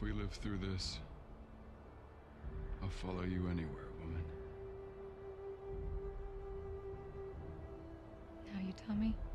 If we live through this, I'll follow you anywhere, woman. Now you tell me.